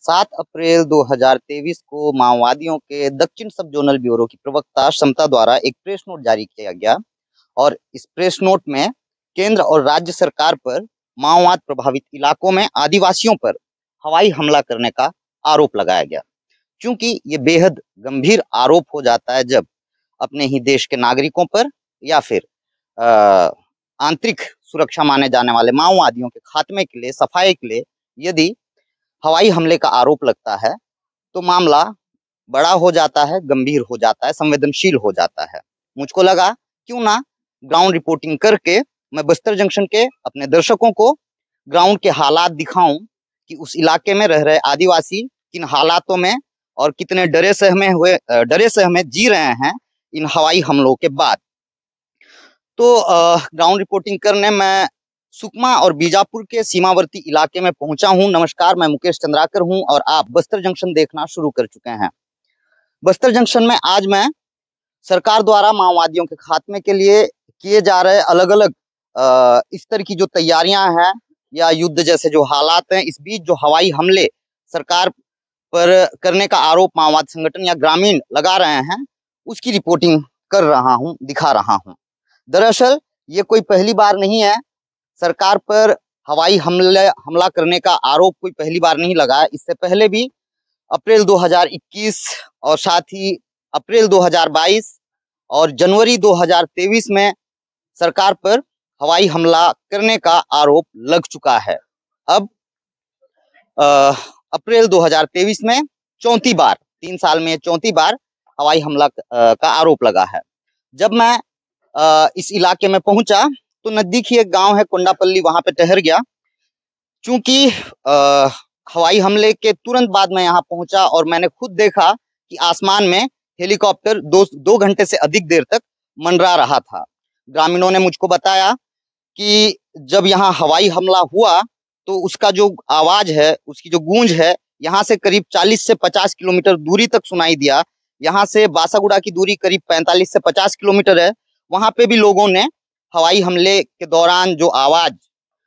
7 अप्रैल 2023 को माओवादियों के दक्षिण सब जोनल ब्यूरो की प्रवक्ता समता द्वारा एक प्रेस नोट जारी किया गया और इस प्रेस नोट में केंद्र और राज्य सरकार पर माओवाद प्रभावित इलाकों में आदिवासियों पर हवाई हमला करने का आरोप लगाया गया। क्योंकि ये बेहद गंभीर आरोप हो जाता है जब अपने ही देश के नागरिकों पर या फिर आंतरिक सुरक्षा माने जाने वाले माओवादियों के खात्मे के लिए, सफाई के लिए यदि हवाई हमले का आरोप लगता है तो मामला बड़ा हो जाता है, गंभीर हो जाता है, संवेदनशील हो जाता है। मुझको लगा क्यों ना ग्राउंड रिपोर्टिंग करके मैं बस्तर जंक्शन के अपने दर्शकों को ग्राउंड के हालात दिखाऊं कि उस इलाके में रह रहे आदिवासी किन हालातों में और कितने डरे सहमे जी रहे हैं इन हवाई हमलों के बाद। तो ग्राउंड रिपोर्टिंग करने मैं सुकमा और बीजापुर के सीमावर्ती इलाके में पहुंचा हूं। नमस्कार, मैं मुकेश चंद्राकर हूं और आप बस्तर जंक्शन देखना शुरू कर चुके हैं। बस्तर जंक्शन में आज मैं सरकार द्वारा माओवादियों के खात्मे के लिए किए जा रहे अलग अलग इस तरह की जो तैयारियां हैं या युद्ध जैसे जो हालात हैं, इस बीच जो हवाई हमले सरकार पर करने का आरोप माओवादी संगठन या ग्रामीण लगा रहे हैं, उसकी रिपोर्टिंग कर रहा हूं, दिखा रहा हूं। दरअसल ये कोई पहली बार नहीं है, सरकार पर हवाई हमला करने का आरोप कोई पहली बार नहीं लगा है। इससे पहले भी अप्रैल 2021 और साथ ही अप्रैल 2022 और जनवरी 2023 में सरकार पर हवाई हमला करने का आरोप लग चुका है। अब अप्रैल 2023 में चौथी बार, 3 साल में चौथी बार हवाई हमला का आरोप लगा है। जब मैं इस इलाके में पहुंचा तो नजदीक ही एक गांव है कोंडापल्ली, वहां पे ठहर गया। चूंकि हवाई हमले के तुरंत बाद मैं यहाँ पहुंचा और मैंने खुद देखा कि आसमान में हेलीकॉप्टर दो घंटे से अधिक देर तक मंडरा रहा था। ग्रामीणों ने मुझको बताया कि जब यहाँ हवाई हमला हुआ तो उसका जो आवाज है, उसकी जो गूंज है, यहाँ से करीब 40 से 50 किलोमीटर दूरी तक सुनाई दिया। यहाँ से बासागुड़ा की दूरी करीब 45 से 50 किलोमीटर है। वहां पे भी लोगों ने हवाई हमले के दौरान जो आवाज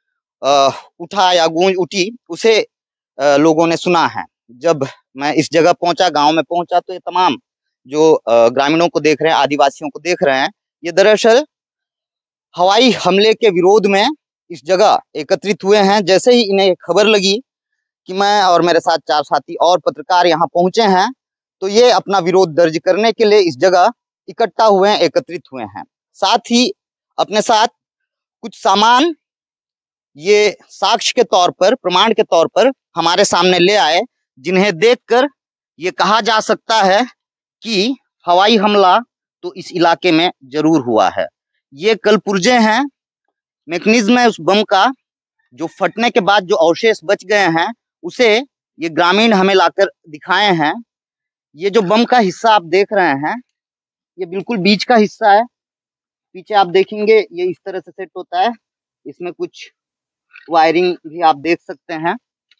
उठा या गूंज उठी, उसे लोगों ने सुना है। जब मैं इस जगह पहुंचा, गांव में पहुंचा, तो ये तमाम जो ग्रामीणों को देख रहे हैं, आदिवासियों को देख रहे हैं, ये दरअसल हवाई हमले के विरोध में इस जगह एकत्रित हुए हैं। जैसे ही इन्हें खबर लगी कि मैं और मेरे साथ 4 साथी और पत्रकार यहाँ पहुंचे हैं, तो ये अपना विरोध दर्ज करने के लिए इस जगह इकट्ठा हुए हैं, एकत्रित हुए हैं। साथ ही अपने साथ कुछ सामान ये साक्ष्य के तौर पर, प्रमाण के तौर पर हमारे सामने ले आए, जिन्हें देखकर ये कहा जा सकता है कि हवाई हमला तो इस इलाके में जरूर हुआ है। ये कलपुर्जे हैं, मैकेनिज्म है उस बम का, जो फटने के बाद जो अवशेष बच गए हैं, उसे ये ग्रामीण हमें लाकर दिखाए हैं। ये जो बम का हिस्सा आप देख रहे हैं, ये बिल्कुल बीच का हिस्सा है। पीछे आप देखेंगे ये इस तरह से सेट होता है, इसमें कुछ वायरिंग भी आप देख सकते हैं।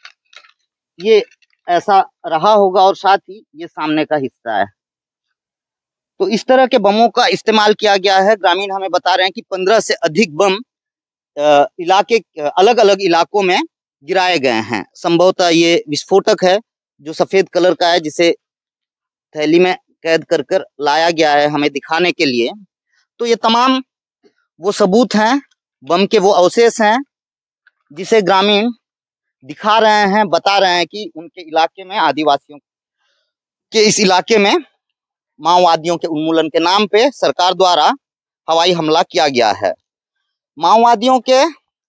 ये ऐसा रहा होगा और साथ ही ये सामने का हिस्सा है। तो इस तरह के बमों का इस्तेमाल किया गया है। ग्रामीण हमें बता रहे हैं कि 15 से अधिक बम इलाके अलग अलग इलाकों में गिराए गए हैं। संभवतः ये विस्फोटक है जो सफेद कलर का है, जिसे थैली में कैद कर कर लाया गया है हमें दिखाने के लिए। तो ये तमाम वो सबूत हैं, बम के वो अवशेष हैं, जिसे ग्रामीण दिखा रहे हैं, बता रहे हैं कि उनके इलाके में, आदिवासियों के इस इलाके में माओवादियों के उन्मूलन के नाम पे सरकार द्वारा हवाई हमला किया गया है। माओवादियों के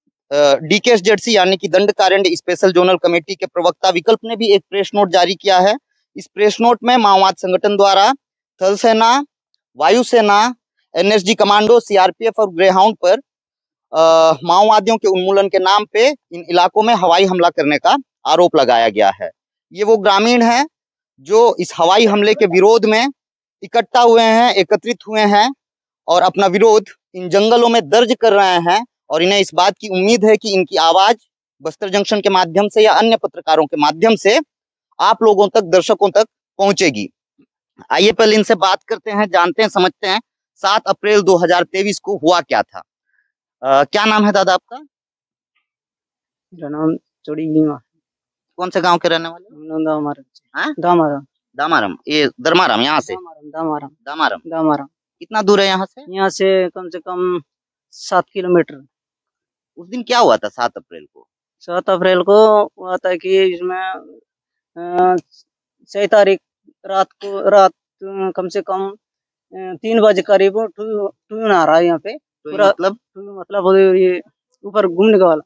DKSZC यानी कि दंडकारण्य स्पेशल जोनल कमेटी के प्रवक्ता विकल्प ने भी एक प्रेस नोट जारी किया है। इस प्रेस नोट में माओवाद संगठन द्वारा थल सेना, वायुसेना, NSG कमांडो, CRPF और ग्रेहाउंड पर माओवादियों के उन्मूलन के नाम पे इन इलाकों में हवाई हमला करने का आरोप लगाया गया है। ये वो ग्रामीण हैं जो इस हवाई हमले के विरोध में इकट्ठा हुए हैं, एकत्रित हुए हैं और अपना विरोध इन जंगलों में दर्ज कर रहे हैं। और इन्हें इस बात की उम्मीद है कि इनकी आवाज बस्तर जंक्शन के माध्यम से या अन्य पत्रकारों के माध्यम से आप लोगों तक, दर्शकों तक पहुंचेगी। आइए पहले इनसे बात करते हैं, जानते हैं, समझते हैं 7 अप्रैल 2023 को हुआ क्या था। क्या नाम है दादा आपका? मेरा नाम चौड़ी नीमा। कौन से गांव के रहने वाले? हाँ? दामारम। दामारम, ये धर्माराम यहाँ से? दामारम। दामारम। दामारम। कितना दूर है यहाँ से? यहाँ से कम से कम 7 किलोमीटर। उस दिन क्या हुआ था 7 अप्रैल को? 7 अप्रैल को हुआ था कि इसमें 6 तारीख रात कम से कम 3 बजे करीब ट्यून आ रहा है यहाँ पे। तो पूरा मतलब ये ऊपर घूमने का वाला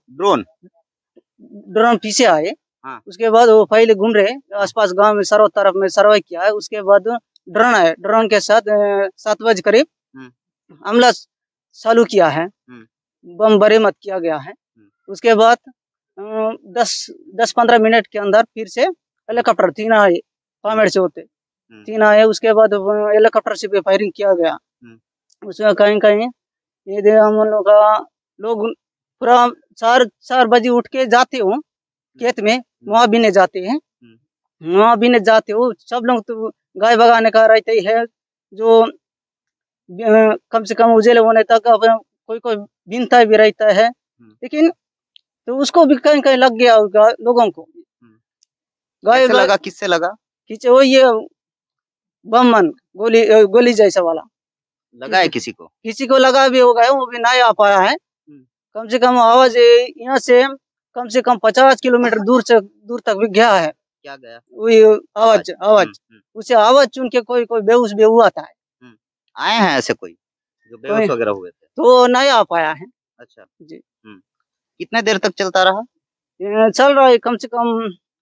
ड्रोन पीछे आए। हाँ। उसके बाद वो पहले घूम रहे आसपास गांव में सर्व तरफ में सर्वे किया है। उसके बाद ड्रोन आया, ड्रोन के साथ 7 बजे करीब हमला चालू किया है, बम बरामद किया गया है। उसके बाद 10-15 मिनट के अंदर फिर से हेलीकॉप्टर 3 आए, पामेड़ से होते 3 आए। उसके बाद हेलीकॉप्टर से भी फायरिंग किया गया। उसमें कहीं कहीं ये हम लोग पूरा 4 बजे उठ के जाते हो खेत में, वहाँ भी नहीं जाते हैं, वहाँ भी नहीं जाते हो। सब लोग तो गाय भगाने का रहते ही है, जो कम से कम उजेले होने तक कोई कोई बीनता भी रहता है, लेकिन तो उसको भी कहीं कहीं लग गया होगा लोगों को। गाय लगा, किससे लगा? किसे वो ये बमन गोली जैसा वाला लगा है किसी को लगा भी होगा, वो भी नहीं आ पाया है। कम से कम आवाज यहाँ से कम 50 किलोमीटर दूर तक भी गया है। क्या गया? वही आवाज उसे आवाज चुन के कोई बेहोश भी हुआ था। आए हैं ऐसे कोई जो बेहोश वगैरह हुए थे? तो नहीं आ पाया है। अच्छा जी। कितने देर तक चलता रहा? चल रहा है कम से कम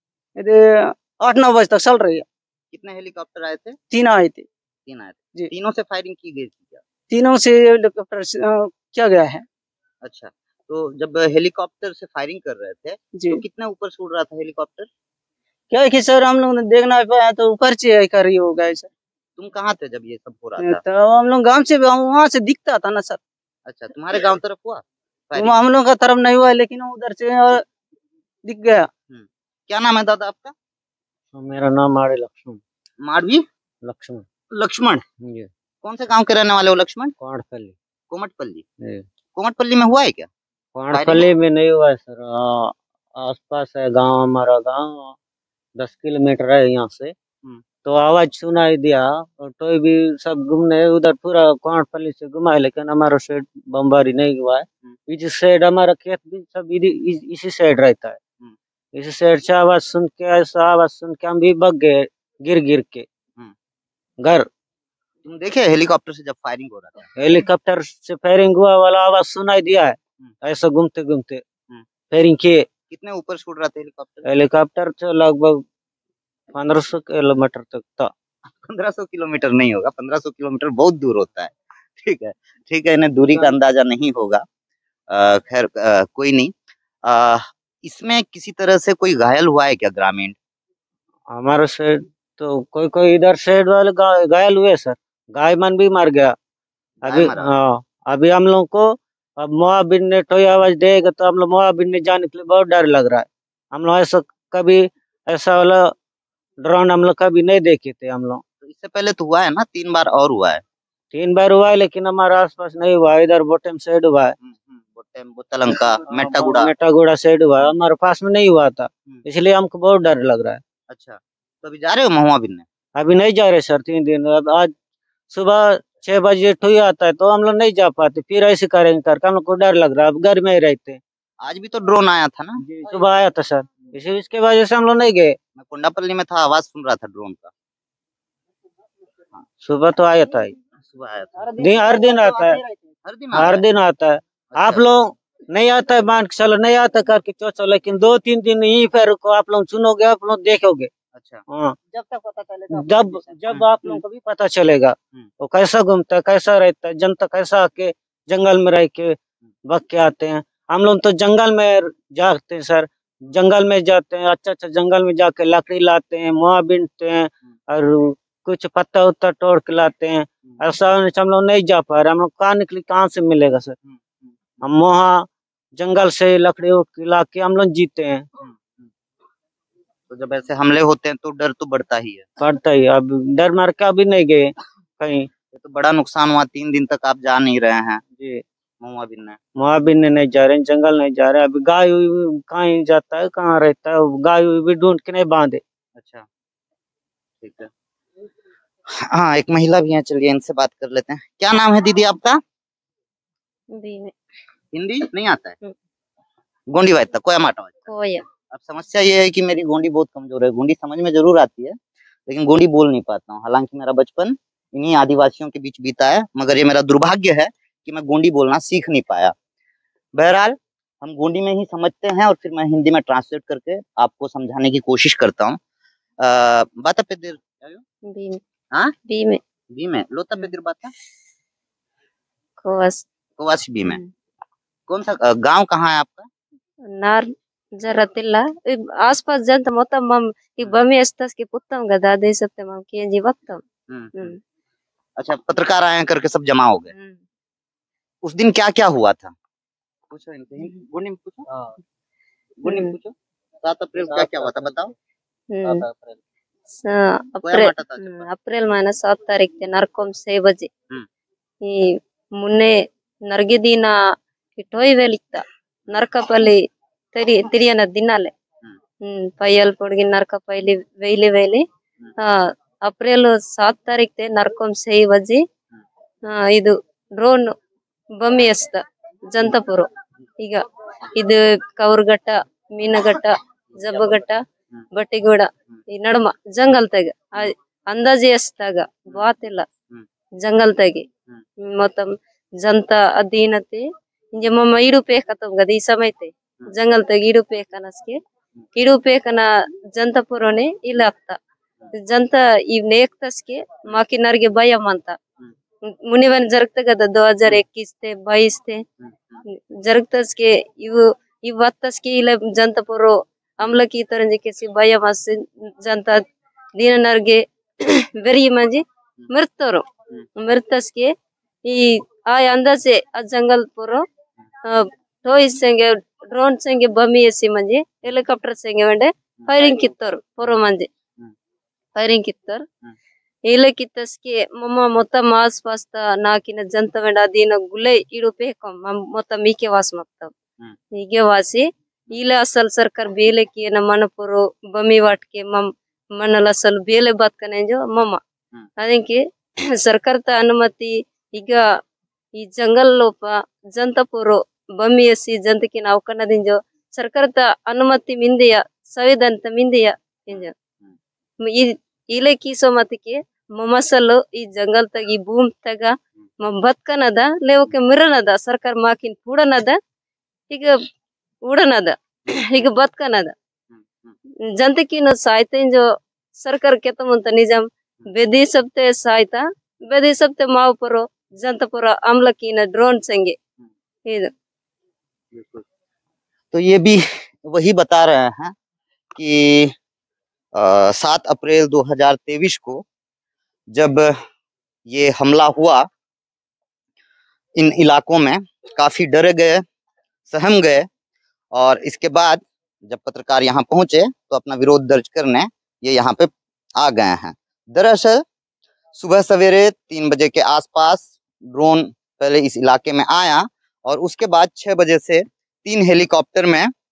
8-9 बजे तक चल रही है। कितने हेलीकॉप्टर आए थे? 3 आए थे जी। तीनों से फायरिंग की गई थी क्या? तीनों से हेलीकॉप्टर किया गया है। अच्छा, तो जब हेलीकॉप्टर से फायरिंग कर रहे थे तो कितने ऊपर से उड़ रहा था हेलीकॉप्टर? क्या है कि सर हम लोग ने देख नहीं पाया, तो ऊपर से कर रही होगा सर। तुम कहाँ थे जब ये सब हो रहा था? तो हम लोग गांव से, वहाँ से दिखता था ना सर। अच्छा, तुम्हारे गांव तरफ हुआ? हम लोग का तरफ नहीं हुआ, लेकिन उधर से दिख गया। क्या नाम है दादा आपका? मेरा नाम लक्ष्मण। माड़वी लक्ष्मण। कौन से गांव के रहने वाले हो लक्ष्मण? कोमटपल्ली। कोमटपल्ली में हुआ है क्या? कोमटपल्ली में नहीं हुआ है सर, आसपास है गांव, हमारा गांव 10 किलोमीटर है यहाँ से। तो आवाज सुनाई दिया और तो भी सब घूमने उधर पूरा कोमटपल्ली से घुमा है, लेकिन हमारा साइड बमबारी नहीं हुआ है। इस साइड हमारा खेत भी सब इसी साइड रहता है। इसी साइड से आवाज सुन के हम भी भाग गए गिर के घर। तुम देखे हेलीकॉप्टर से जब फायरिंग हो रहा था? हेलीकॉप्टर से फायरिंग हुआ वाला आवाज सुनाई दिया है, ऐसा घूमते घूमते फायरिंग किए। कितने ऊपर से उड़ रहा था हेलीकॉप्टर? हेलीकॉप्टर तो लगभग 1500 किलोमीटर तक था। 1500 किलोमीटर नहीं होगा, 1500 किलोमीटर बहुत दूर होता है। ठीक है, इन्हें दूरी का अंदाजा नहीं होगा। खैर कोई नहीं। इसमें किसी तरह से कोई घायल हुआ है क्या ग्रामीण? हमारे साइड तो कोई इधर साइड वाले घायल हुए सर, गायमान भी मार गया अभी। हाँ, अभी हम लोग को अब मोहाबिन ने टोई आवाज देगा तो हम लोग मोहाबिन ने जाने के लिए बहुत डर लग रहा है। हम लोग ऐसा वाला ड्रोन हम लोग कभी नहीं देखे थे हम लोग। तो इससे पहले तो हुआ है ना, 3 बार और हुआ है? 3 बार हुआ है, लेकिन हमारा आसपास नहीं हुआ, इधर बोटेम साइड हुआ है। बोतलंका मेटागुड़ा साइड हुआ है, हमारे पास में नहीं हुआ था, इसलिए हमको बहुत डर लग रहा है। अच्छा, तो अभी जा रहे हो महुआ बिनने? अभी नहीं जा रहे सर, 3 दिन। अब आज सुबह 6 बजे ठुई आता है तो हम लोग नहीं जा पाते, फिर ऐसे करेंगे करके हम लोग को डर लग रहा है, अब घर में ही रहते। आज भी तो ड्रोन आया था ना? सुबह आया था सर, इसके वजह से हम लोग नहीं गए। मैं कोंडापल्ली में था, आवाज सुन रहा था ड्रोन का। सुबह तो आया था, सुबह आया था। हर दिन आता है, हर दिन आता है। आप लोग नहीं आता है मान के चलो, नहीं आता करके चलो, लेकिन 2-3 दिन यही फिर को आप लोग सुनोगे, आप लोग देखोगे। अच्छा, हाँ, जब तक पता चलेगा, जब आप लोगों को भी पता चलेगा वो कैसा घूमता है, कैसा रहता है, जनता कैसा आके जंगल में रह के बग के आते हैं। हम लोग तो जंगल में जाते हैं सर, जंगल में जाते हैं, अच्छा जंगल में जाके लकड़ी लाते हैं, मुआ बीनते हैं और कुछ पत्ता उत्ता तोड़ के लाते हैं। ऐसा हम लोग नहीं जा पा रहे, हम लोग कहाँ से मिलेगा सर। हम वहाँ जंगल से लकड़ी उठ के ला के हम लोग जीते हैं। तो जब ऐसे हमले होते हैं तो डर तो बढ़ता ही है। अब डर मार के अभी नहीं गए कहीं। ये तो बड़ा नुकसान हुआ, 3 दिन तक आप जा नहीं रहे हैं। जी, महुआ बिनने? वहाँ भी नहीं जा रहे, जंगल नहीं जा रहे। अभी गाय कहाँ ही जाता है, कहाँ रहता है, गाय भी ढूंढ के नहीं बांधे। अच्छा, ठीक है। हाँ, एक महिला भी है, चलिए इनसे बात कर लेते हैं। क्या नाम है दीदी आपका? हिंदी नहीं आता है? गोंडी वायता कोया माटा वायता। अब समस्या ये है कि मेरी गोंडी बहुत कमजोर है। गोंडी समझ में जरूर आती है, लेकिन गोंडी बोल नहीं पाता हूँ। हालांकि मेरा बचपन इन्हीं आदिवासियों के बीच बीता है, मगर ये मेरा दुर्भाग्य है कि मैं गोंडी बोलना सीख नहीं पाया। बहरहाल, हम गोंडी में ही समझते हैं और फिर मैं हिंदी में ट्रांसलेट करके आपको समझाने की कोशिश करता हूँ। बाता पे देर हाँ बी में लोता पे देर बाता कोवास बी में। कौन सा गांव कहाँ है आपका? नार जरतिल्ला आसपास जंत मोतम मम की बमी अस्तास के पुत्तम गदा दे सकते मम के जी वक्तम। अच्छा, पत्रकार आए करके सब जमा हो गए। उस दिन क्या क्या हुआ था? पूछो इनसे, गुनी में पूछो। गुनी में पूछो, 7 अप्रैल क्या क्या हुआ था बताओ। 7 अप्रैल माना 7 तारीख थे नरकोम 6 बजे ಈ ಮುನ್ನೆ ನರ್ಗಿದಿನ ಕಿಟೋಯ್ ವೆಲಿತ್ತ ನರಕಪಲ್ಲಿ ತಿರಿಯನ ದಿನಾಲೆ ಪೈಯಲ್ ಪೊಡ್ಗಿ ನರಕ ಪೈಲಿ ವೇಲಿ ಅಪ್ರಿಲ್ 7 तारीख थे नरकोम 6 बजे ಇದು ಡ್ರೋನ್ ಬಮ್ಮಿ ಎಸ್ತ ಜಂತಪುರ ಈಗ ಇದು ಕೌರ್ಗಟ್ಟ ಮೀನಗಟ್ಟ ಜಬ್ಬಗಟ್ಟ ಬಟ್ಟಿಗೂಡ ಈ ನಡಮ ಜಂಗಲ್ ತೆಗ ಅಂದಾಜಿ ಎಸ್ತಾಗ ಬಾತಿಲ್ಲ जंगल तगे मतलब जनता अधीनते इंजे मम्मा इडू पे खत्म गदी समय ते जंगल तगे इडू पे कनस के इडू पे कना जनता पुरोने इलाक्ता जनता ई नेक तस के माकी नरगे भय मनता मुनिवन जरगत गदा 2021 ते 22 ते जरगतस के इव वत्तस के इला जनता पुरो अमला की तरह के सी भय मस जनता दिन नरगे वेरी मंजी मृतरो मृतस के ई आय अंदाजे जंगल पुरो टोय संगे ड्रोन संगे बमी एसी मंजे हेलिकॉप्टर संगे वंडे फायरिंग कित्तर पुरो मंजे फायरिंग कित्तर इले कित्तस के मम्मा मोत्तम आस पास्ता नाकिन जनता वेंडा दीन गुले इडु पेकम मोत्तम मीके वास मक्तम मीके वासी इले असल सरकार बेले की न मन पुरो बमी वाट के मम मनल असल बेले बात कने जो मम्मा ಅದಕ್ಕೆ ಸರ್ಕಾರದ ಅನುಮತಿ ಈಗ ಈ ಜಂಗಲ್ ಲೋಪ ಜಂತಪುರ ಬಮ್ಮಿ ಎಸಿ ಜಂತಕಿನ ಅವಕನ್ನದಿಂಜೋ ಸರ್ಕಾರದ ಅನುಮತಿ ಮಿಂದೆಯ ಸಂವಿಧಾನ ಮಿಂದೆಯ ಇಂಜ ಈ ಇಲೆ ಕೀಸೋ ಮತಿಕೆ ಮಮಸಲು ಈ ಜಂಗಲ್ ತಗ ಈ ಭೂಮಿ ತಗ ಬತ್ಕನದ ಲೇವಕ್ಕೆ ಮಿರನದ ಸರ್ಕಾರ ಮಾಕಿನ ಪೂಡನದ ಈಗ ಉಡನದ ಈಗ ಬತ್ಕನದ ಜಂತಕಿನ ಸಾಯ್ತಂಜೋ ಸರ್ಕಾರ ಕೆತ್ತಮಂತ ನಿಜಾಮ್ बेदी सबते सहायता बेदी सबते माव परो जनतपुर अमला की न ड्रोन संगे। तो ये भी वही बता रहे हैं कि 7 अप्रैल 2023 को जब ये हमला हुआ, इन इलाकों में काफी डर गए, सहम गए, और इसके बाद जब पत्रकार यहाँ पहुंचे तो अपना विरोध दर्ज करने ये यहाँ पे आ गए हैं। दरअसल सुबह सवेरे 3 बजे के आसपास ड्रोन पहले इस इलाके में आया और उसके बाद 6 बजे से 3 हेलीकॉप्टर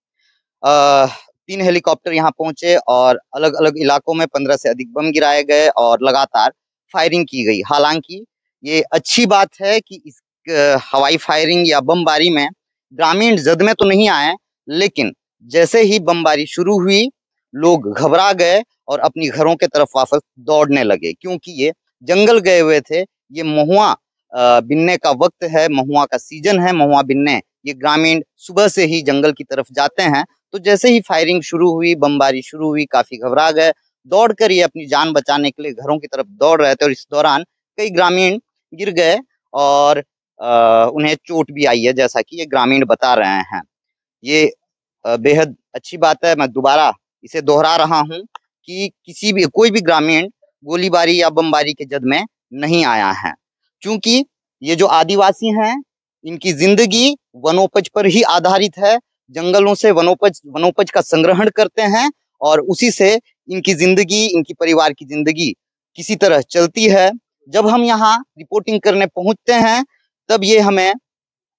यहाँ पहुंचे और अलग अलग इलाकों में 15 से अधिक बम गिराए गए और लगातार फायरिंग की गई। हालांकि ये अच्छी बात है कि इस हवाई फायरिंग या बमबारी में ग्रामीण जद में तो नहीं आए, लेकिन जैसे ही बमबारी शुरू हुई लोग घबरा गए और अपनी घरों के तरफ वापस दौड़ने लगे, क्योंकि ये जंगल गए हुए थे। ये महुआ बिनने का वक्त है, महुआ का सीजन है, महुआ बिनने ये ग्रामीण सुबह से ही जंगल की तरफ जाते हैं। तो जैसे ही फायरिंग शुरू हुई, बमबारी शुरू हुई, काफी घबरा गए, दौड़कर ये अपनी जान बचाने के लिए घरों की तरफ दौड़ रहे थे और इस दौरान कई ग्रामीण गिर गए और उन्हें चोट भी आई है, जैसा कि ये ग्रामीण बता रहे हैं। ये बेहद अच्छी बात है। मैं दोबारा इसे दोहरा रहा हूँ कि कोई भी ग्रामीण गोलीबारी या बमबारी के जद में नहीं आया है, क्योंकि ये जो आदिवासी हैं इनकी जिंदगी वनोपज पर ही आधारित है। जंगलों से वनोपज का संग्रहण करते हैं और उसी से इनकी जिंदगी, इनकी परिवार की जिंदगी किसी तरह चलती है। जब हम यहाँ रिपोर्टिंग करने पहुंचते हैं तब ये हमें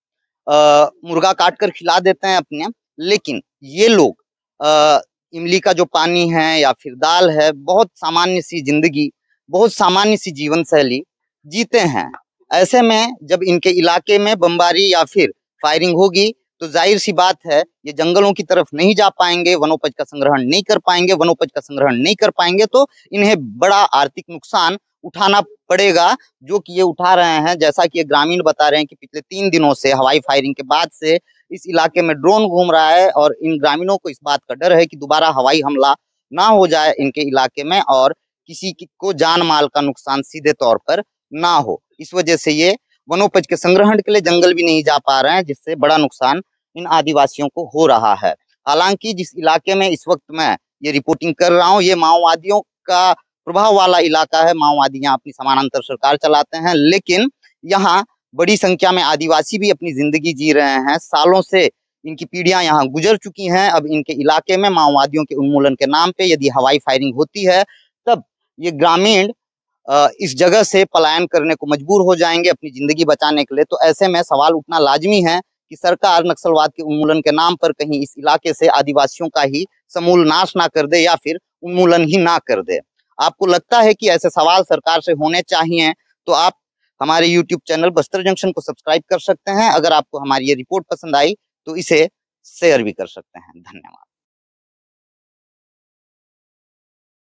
मुर्गा काट कर खिला देते हैं अपने, लेकिन ये लोग इमली का जो पानी है या फिर दाल है, बहुत सामान्य सी जिंदगी, बहुत सामान्य सी जीवन शैली जीते हैं। ऐसे में जब इनके इलाके में बमबारी या फिर फायरिंग होगी तो जाहिर सी बात है ये जंगलों की तरफ नहीं जा पाएंगे, वनोपज का संग्रहण नहीं कर पाएंगे। वनोपज का संग्रहण नहीं कर पाएंगे तो इन्हें बड़ा आर्थिक नुकसान उठाना पड़ेगा, जो कि ये उठा रहे हैं। जैसा कि ये ग्रामीण बता रहे हैं कि पिछले 3 दिनों से हवाई फायरिंग के बाद से इस इलाके में ड्रोन घूम रहा है और इन ग्रामीणों को इस बात का डर है कि दोबारा हवाई हमला ना हो जाए इनके इलाके में और किसी को जान माल का नुकसान सीधे तौर पर ना हो। इस वजह से ये वनोपज के संग्रहण के लिए जंगल भी नहीं जा पा रहे हैं, जिससे बड़ा नुकसान इन आदिवासियों को हो रहा है। हालांकि जिस इलाके में इस वक्त मैं ये रिपोर्टिंग कर रहा हूँ, ये माओवादियों का प्रभाव वाला इलाका है। माओवादी यहाँ अपनी समानांतर सरकार चलाते हैं, लेकिन यहाँ बड़ी संख्या में आदिवासी भी अपनी जिंदगी जी रहे हैं। सालों से इनकी पीढ़ियां यहाँ गुजर चुकी हैं। अब इनके इलाके में माओवादियों के उन्मूलन के नाम पे यदि हवाई फायरिंग होती है, तब ये ग्रामीण इस जगह से पलायन करने को मजबूर हो जाएंगे अपनी जिंदगी बचाने के लिए। तो ऐसे में सवाल उठना लाजमी है कि सरकार नक्सलवाद के उन्मूलन के नाम पर कहीं इस इलाके से आदिवासियों का ही समूल नाश ना कर दे या फिर उन्मूलन ही ना कर दे। आपको लगता है कि ऐसे सवाल सरकार से होने चाहिए तो आप हमारे YouTube चैनल बस्तर जंक्शन को सब्सक्राइब कर सकते हैं। अगर आपको हमारी ये रिपोर्ट पसंद आई तो इसे शेयर भी कर सकते हैं। धन्यवाद।